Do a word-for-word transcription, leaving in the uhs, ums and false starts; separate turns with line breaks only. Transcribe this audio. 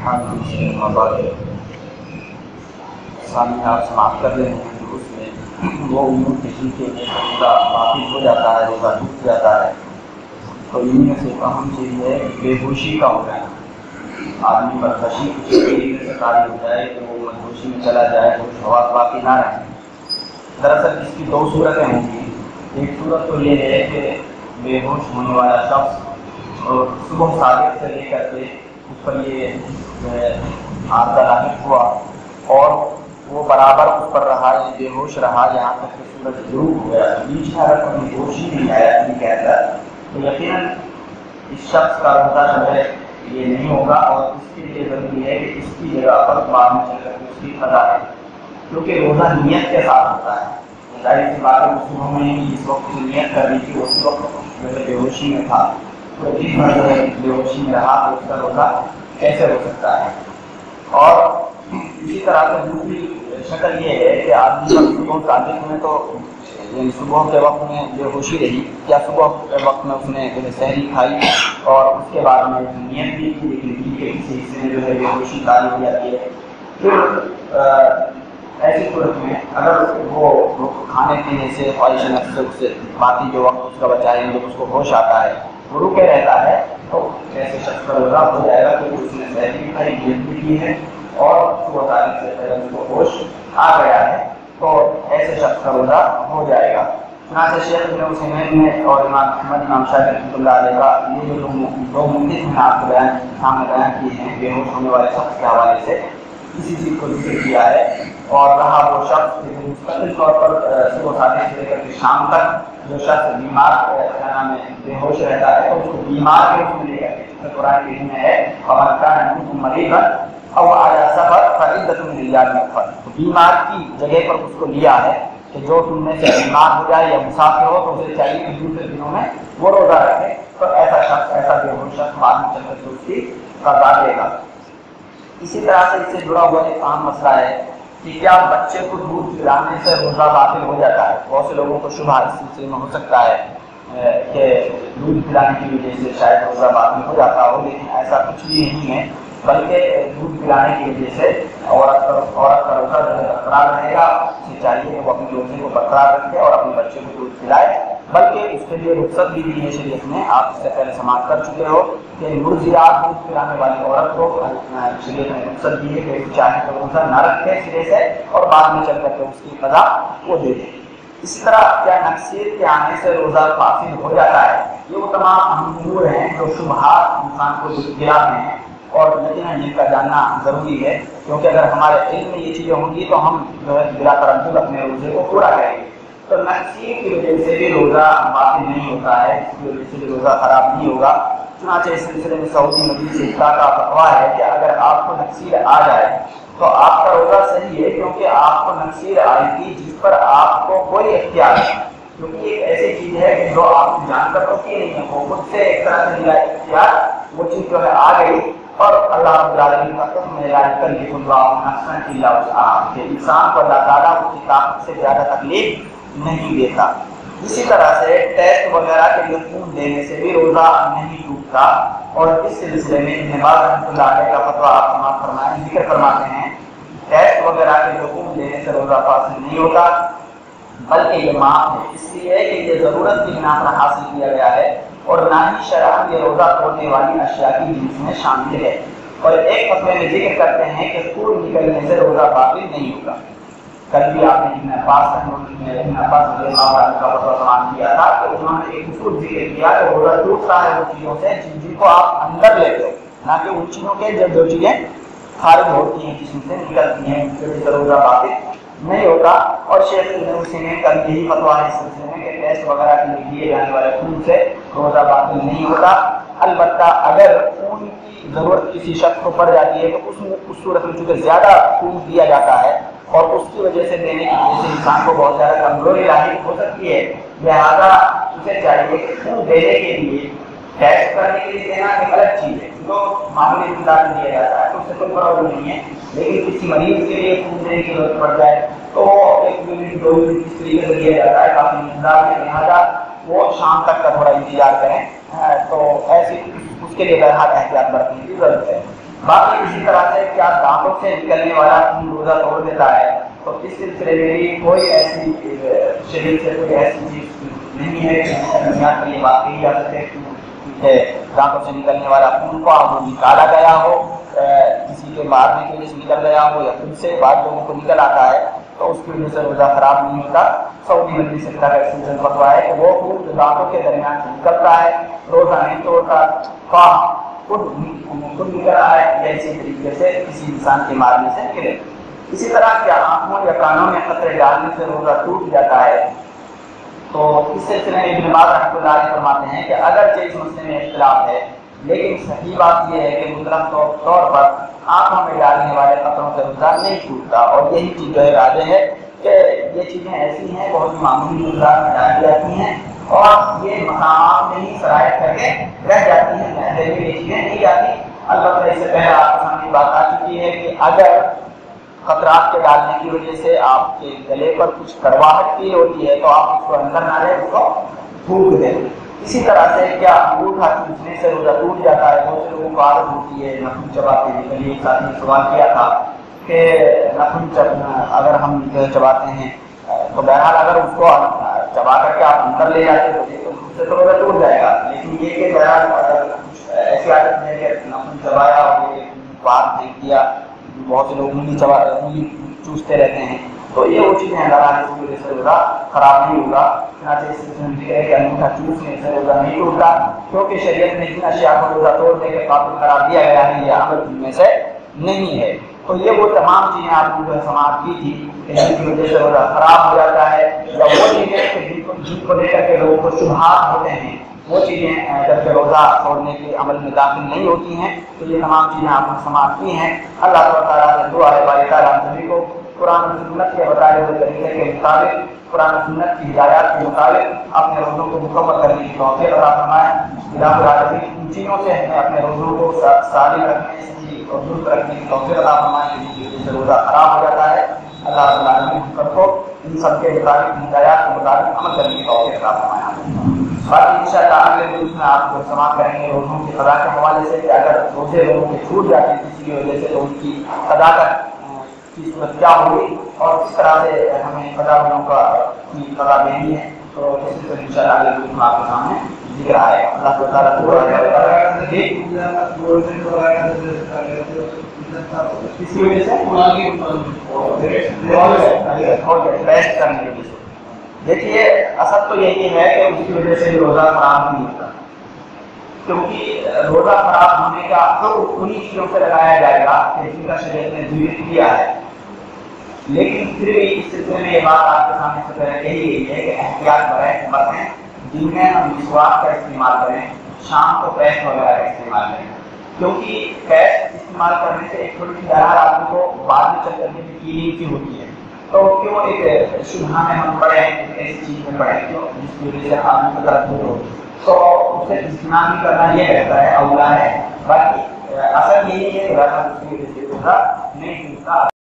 سامنے آپ سماعت کر رہے ہیں تو اس میں وہ امور کسی کے لیے روزہ باطل ہو جاتا ہے، روزہ ٹوٹ جاتا ہے. تو ان میں سے اہم چیز ہے بے ہوشی کا ہو جانا. آدمی پر خشی کسی طریقے سے طاری ہو جائے کہ وہ مدہوشی میں چلا جائے، وہ حواس باقی نہ رہیں. دراصل اس کی دو صورتیں ہوں گی. ایک صورت تو یہ ہے کہ بے ہوش ہونے والا شخص اور صبح صادق سے لے کر کے اس پر یہ حادثہ لاحق ہوا اور وہ برابر اس پر رہا، یہ بے ہوش رہا یہاں تک کہ سورج غروب ہو گیا. بیچ میں اگر کوئی ہوش ہی نہیں آیا نہیں کہتا تو یقیناً اس شخص کا روزہ جو ہے یہ نہیں ہوگا، اور اس کے لیے ضروری ہے کہ اس کی جگہ پر بعد میں چل کر اس کی قضا ہے، کیونکہ روزہ نیت کے ساتھ ہوتا ہے. ظاہر سی بات ہے اس صبح میں جس وقت کی نیت کر رہی تھی اس وقت جو ہے بے ہوشی میں تھا، تو جس بھر جو ہے بے ہوشی میں رہا تو اس کا روزہ کیسے ہو سکتا ہے. اور اسی طرح سے دوسری شکل یہ ہے کہ آدمی کا صبح صادق میں تو یعنی صبح کے وقت میں بے ہوشی رہی، یا صبح کے وقت میں اس نے سحری کھائی اور اس کے بعد میں نیت بھی کی لیکن دل کے کسی حصے میں جو ہے بے ہوشی طاری ہو جاتی ہے. پھر ایسی صورت میں اگر وہ کھانے پینے سے خواہش نفس سے اس سے باقی جو وقت اس کا بچائیں جب اس کو ہوش آتا ہے وہ رکے رہتا ہے تو ایسے شخص کا روزہ ہو جائے گا کیونکہ اس نے سحری بھی کھائی، نیت بھی کی ہے اور صبح تاریخ سے پہلے اس کو ہوش آ گیا ہے، تو ایسے شخص کا روزہ ہو جائے گا. چنانچہ شیخ ابن عثیمین نے اور امام احمد امام شافعی رحمۃ اللہ علیہ کا یہ جو دو مدت میں آپ کو بیان سامنے بیان کیے ہیں بے ہوش ہونے والے شخص کے حوالے سے اسی چیز کو ذکر کیا ہے. اور رہا وہ شخص مستقل طور پر صبح صادق سے لے کر کے شام تک جو شخص بیمار کیا نام ہے بے ہوش رہتا ہے تو اس کو بیمار کے روپ میں لے کر قرآن کریم میں ہے وَمَنْ كَانَ مِنكُم مَرِيضًا أَوْ عَلَىٰ سَفَرٍ فَعِدَّةٌ مِنْ أَيَّامٍ أُخَرَ. بیمار کی جگہ پر اس کو لیا ہے کہ جو تم میں سے بیمار ہو جائے یا مسافر ہو تو اسے چاہیے کہ دوسرے دنوں میں وہ روزہ رکھے. تو ایسا شخص ایسا بے ہوش شخص بعد میں چل کر کے اس کی قضا دے گا. اسی طرح سے اس سے جڑا ہوا ایک اہم مسئلہ ہے کہ کیا بچے کو دودھ پلانے سے روزہ باطل ہو جاتا ہے. بہت سے لوگوں کو شبہ اس سلسلے میں ہو سکتا ہے کہ دودھ پلانے کی وجہ سے شاید روزہ باطل ہو جاتا ہو، لیکن ایسا کچھ بھی نہیں ہے، بلکہ دودھ پلانے کی وجہ سے عورت کا عورت کا روزہ برقرار رہے گا. اسے چاہیے کہ وہ اپنے روزے کو برقرار رکھے اور اپنے بچے کو دودھ پلائے، بلکہ اس کے لیے رخصت بھی دی ہے شریعت نے. آپ اس سے پہلے سماعت کر چکے ہو کہ مرضعات دودھ پلانے والی عورت کو شریعت نے رخصت دی ہے کہ چاہے تو روزہ نہ رکھے سرے سے اور بعد میں چل کر کے اس کی قضا وہ دے دے. اسی طرح کیا نقصیت کے آنے سے روزہ فاسد ہو جاتا ہے، یہ وہ تمام اہم امور ہیں جو شبہات انسان کو گراتے ہیں اور یقیناً جن کا جاننا ضروری ہے، کیونکہ اگر ہمارے علم میں یہ چیزیں ہوں گی تو ہم جو ہے بلا تردد اپنے روزے کو پورا کریں گے. تو نقصیت کی وجہ سے بھی روزہ باطل نہیں ہوتا ہے، اس کی وجہ سے بھی روزہ خراب نہیں ہوگا. چنانچہ اس سلسلے میں سعودی مجلس افتاء کا فتویٰ ہے کہ اگر آپ کو نقصیر آ جائے تو آپ کا روزہ صحیح ہے، کیونکہ آپ کو نقصیر آئی تھی جس پر آپ کو کوئی اختیار نہیں، کیونکہ ایک ایسی چیز ہے کہ جو آپ جان کر تو کی نہیں ہے، وہ خود سے ایک طرح سے ملا اختیار وہ چیز جو ہے آ گئی. اور اللہ رب العالمین کا حکم ہے لا یکلف اللہ نفسا الا وسعها کہ انسان کو اللہ تعالیٰ اس کی طاقت سے زیادہ تکلیف نہیں دیتا. اسی طرح سے ٹیسٹ وغیرہ کے لیے خون دینے سے بھی روزہ نہیں ٹوٹتا، اور اس سلسلے میں ابن باز رحمۃ اللہ علیہ کا فتویٰ آپ سماعت فرمائیں ذکر فرماتے ہیں ٹیسٹ وغیرہ کے لیے خون دینے سے روزہ فاسد نہیں ہوتا، بلکہ یہ معاف ہے، اس لیے کہ یہ ضرورت کی بنا پر حاصل کیا گیا ہے اور نہ ہی شرعاً یہ روزہ توڑنے والی اشیاء کی جنس میں شامل ہے. اور ایک فتوے میں ذکر کرتے ہیں کہ خون نکلنے سے روزہ باطل نہیں ہوگا. کل بھی آپ نے ابن عباس ابن عباس رضی اللہ عنہ کا فتویٰ سماعت کیا تھا کہ انہوں نے ایک اصول ذکر کیا کہ روزہ ٹوٹتا ہے ان چیزوں سے جن جن کو آپ اندر لیتے ہو، نہ کہ ان چیزوں کے جب جو چیزیں خارج ہوتی ہیں جسم سے نکلتی ہیں اس وجہ سے روزہ باطل نہیں ہوتا. اور شیخ ابن عثیمین کا بھی یہی فتویٰ ہے اس سلسلے میں کہ ٹیسٹ وغیرہ کے لیے دیے جانے والے خون سے روزہ باطل نہیں ہوتا. البتہ اگر خون کی ضرورت کسی شخص کو پڑ جاتی ہے تو اس میں اس صورت میں چونکہ زیادہ خون دیا جاتا ہے اور اس کی وجہ سے دینے کی وجہ سے انسان کو بہت زیادہ کمزوری لاحق ہو سکتی ہے، لہٰذا اسے چاہیے کہ خون دینے کے لیے ٹیسٹ کرنے کے لیے دینا ایک الگ چیز ہے جو معمولی مقدار میں دیا جاتا ہے تو اس سے کوئی پرابلم نہیں ہے، لیکن کسی مریض کے لیے خون دینے کی ضرورت پڑ جائے تو ایک یونٹ دو یونٹ اس طریقے سے دیا جاتا ہے کافی مقدار میں، لہٰذا وہ شام تک کا تھوڑا انتظار کریں. تو ایسی اس کے لیے بہرحال احتیاط برتنے کی ضرورت ہے. باقی اسی طرح سے کیا دانتوں سے نکلنے والا خون روزہ توڑ دیتا ہے، تو اس سلسلے میں کوئی ایسی شریعت سے کوئی ایسی چیز نہیں ہے کہ یہ بات کہی جا سکے کہ دانتوں سے نکلنے والا خون کو وہ نکالا گیا ہو، کسی کے مارنے کی وجہ سے نکل گیا ہو یا خود سے بعض لوگوں کو نکل آتا ہے تو اس کی وجہ سے روزہ خراب نہیں ہوتا۔ سعودی مجلس سے کا سلسلہ فتویٰ ہے کہ وہ خون جو دانتوں کے درمیان سے نکلتا ہے روزہ نہیں توڑتا، خواہ خود خود نکل آئے یا اسی طریقے سے کسی انسان کے مارنے سے نکلے۔ اسی طرح کیا آنکھوں یا کانوں میں قطرے ڈالنے سے روزہ ٹوٹ جاتا ہے، تو اس سلسلے میں ابن باز رحمۃ اللہ علیہ فرماتے ہیں کہ اگرچہ اس مسئلے میں اختلاف ہے لیکن صحیح بات یہ ہے کہ مطلق طور پر آنکھوں میں ڈالنے والے قطروں سے روزہ نہیں ٹوٹتا، اور یہی چیز جو ہے راجح ہے کہ یہ چیزیں ایسی ہیں بہت معمولی مقدار میں ڈالی جاتی ہیں اور یہ مقامات میں ہی شرائط کر کے رہ جاتی ہیں، پہلے میں یہ چیزیں نہیں جاتی۔ البتہ اس سے پہلے آپ کے سامنے بات آ چکی ہے کہ اگر قطرات کے ڈالنے کی وجہ سے آپ کے گلے پر کچھ کڑواہٹ فیل ہوتی ہے تو آپ اس کو اندر نہ لیں، اس کو پھونک دیں۔ اسی طرح سے کیا انگوٹھا چوسنے سے روزہ ٹوٹ جاتا ہے؟ بہت سے لوگوں کو عادت ہوتی ہے ناخن چباتے ہیں، کل ایک ساتھی نے سوال کیا تھا کہ ناخن اگر ہم چباتے ہیں تو بہرحال اگر اس کو چبا کر کے آپ اندر لے جاتے تو اس سے تو روزہ ٹوٹ جائے گا، لیکن یہ کہ بہرحال اگر کچھ ایسی عادت ہے کہ ناخن چبایا اور باہر پھینک دیا، بہت سے لوگ انگلی چبا انگلی چوستے رہتے ہیں، تو یہ وہ چیزیں اندر آنے کی وجہ سے روزہ خراب نہیں ہوگا۔ چنانچہ اس سلسلے میں ہے کہ انگوٹھا چوسنے سے روزہ نہیں ٹوٹتا، کیونکہ شریعت میں جن اشیاء کو روزہ توڑنے کے قابل قرار دیا گیا ہے یہ عمل ان میں سے نہیں ہے۔ تو یہ وہ تمام چیزیں آپ نے سماعت کی تھی کہ جن کی وجہ سے روزہ خراب ہو جاتا ہے، یا وہ چیزیں جن کو جن کو لے کر کے لوگوں کو شبہات ہوتے ہیں وہ چیزیں جب روزہ چھوڑنے کے عمل میں داخل نہیں ہوتی ہیں، تو یہ تمام چیزیں آپ نے سماعت کی ہیں۔ اللہ تعالیٰ سے دعا ہے باری تعالیٰ ہم سبھی کو قرآن و سنت کے بتائے ہوئے طریقے کے مطابق، قرآن و سنت کی ہدایات کے مطابق اپنے روزوں کو مکمل کرنے کی توفیق عطا فرمائے۔ الہ العالمین ان چیزوں سے ہمیں اپنے روزوں کو سالم رکھنے کی اور درست رکھنے کی توفیق عطا فرمائے جن کی وجہ سے روزہ خراب ہو جاتا ہے۔ اللہ العالمین ہم سب کو ان سب کے مطابق ہدایات کے مطابق عمل کرنے کی توفیق عطا فرمائے۔ باقی انشاءاللہ اگلے دروس میں آپ کو سماعت کریں گے روزوں کی قضا کے حوالے سے کہ اگر روزے لوگوں کے چھوٹ جاتے ہیں کسی کی وجہ سے تو ان کی قضا کا کی صورت کیا ہوگی اور کس طرح سے ہمیں قضا والوں کا کی قضا دینی ہے، تو اس سے انشاءاللہ اگلے دروس میں آپ کے سامنے ذکر آئے گا۔ اللہ تعالیٰ اس کی وجہ سے ریسٹ کرنے کی وجہ سے دیکھیے اصل تو یہی ہے کہ اس کی وجہ سے روزہ خراب نہیں ہوتا، کیونکہ روزہ خراب ہونے کا حکم انہی چیزوں سے لگایا جائے گا کہ جن کا شریعت نے ذکر کیا ہے، لیکن پھر بھی اس سلسلے میں یہ بات آپ کے سامنے سے پہلے کہی گئی ہے کہ احتیاط بریں برتیں، جن میں ہم مسواک کا استعمال کریں، شام کو پیسٹ وغیرہ کا استعمال کریں، کیونکہ پیسٹ استعمال کرنے سے ایک تھوڑی سی ڈر آدمی کو بعد میں چل کرنے کی فیلنگ سی ہوتی ہے، تو کیوں ایک شبہ میں ہم پڑھیں ایسی چیز میں پڑھیں کیوں جس کی وجہ سے آدمی کو طرف دور ہو، تو اس سے اجتناب بھی کرنا یہ رہتا ہے اولا ہے۔ باقی اصل یہی ہے کہ اس کی وجہ سے نہیں ٹوٹتا۔